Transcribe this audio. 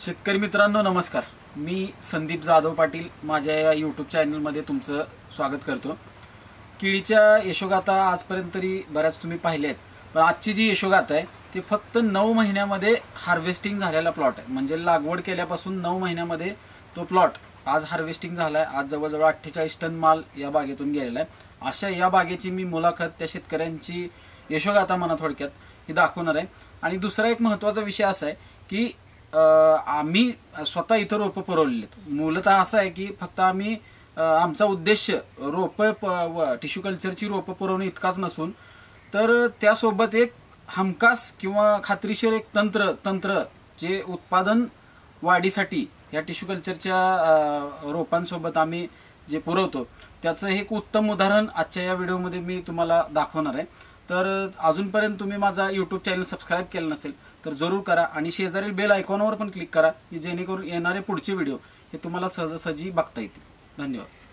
शेतकरी मित्रांनो नमस्कार। मी संदीप जाधव पाटील माझ्या या यूट्यूब चॅनलमध्ये तुमचं स्वागत करतो। केळीच्या यशोगाथा आजपर्यंत तरी बऱ्याच तुम्ही पाहिल्या आहेत, पण आजची जी यशोगाथा आहे ती फक्त 9 महिन्यामध्ये हार्वेस्टिंग झालेला प्लॉट आहे। म्हणजे लागवड केल्यापासून 9 महिन्यामध्ये तो प्लॉट आज हार्वेस्टिंग झाला आहे। आज जवळजवळ 48 टन माल या बागेतून गेलेला आहे। अशा या बागेची मी मुलाखत त्या शेतकऱ्यांची यशोगाथा म्हणा थोडक्यात ही दाखवणार आहे। आणि दुसरा एक महत्त्वाचा विषय असा आहे की आम्ही स्वतः इतर रोपं पुरवलेत। मूलतः असं आहे की फक्त आम्ही आमचा उद्देश रोपं टिश्यू कल्चरची रोपं पुरवणे इतकाच नसून तर त्यासोबत एक हमखास किंवा खात्रीशीर एक तंत्र जे उत्पादन वाढीसाठी या टिश्यू कल्चरच्या रोपांसोबत आम्ही जे पुरवतो त्याचं एक उत्तम उदाहरण आजच्या या व्हिडिओमध्ये मी तुम्हाला दाखवणार आहे। तर अजूनपर्यंत तुम्ही माझा यूट्यूब चॅनल सबस्क्राइब केला नसेल तर जरूर करा आणि शेजारील बेल आयकॉनवर पण क्लिक करा की जेणेकरून येणारे पुढचे व्हिडिओ हे तुम्हाला सहजासहजी बघता येतील। धन्यवाद।